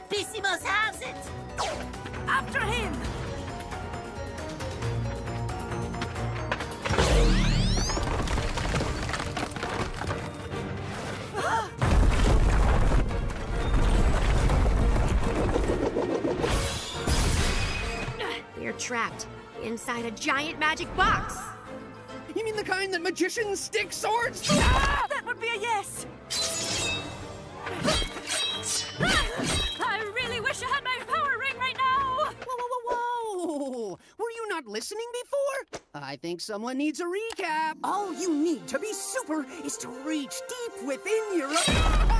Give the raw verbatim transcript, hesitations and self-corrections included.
Pissimos has it! After him! We're trapped inside a giant magic box. You mean the kind that magicians stick swords through? Ah, that would be a yes! I really wish I had my power ring right now! Whoa, whoa, whoa, whoa! Were you not listening before? I think someone needs a recap. All you need to be super is to reach deep within your...